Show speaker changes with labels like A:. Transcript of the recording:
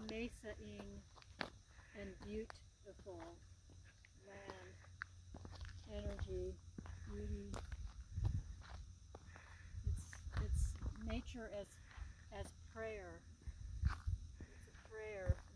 A: mesa-ing and beautiful land, energy, beauty. It's nature as prayer. It's a prayer.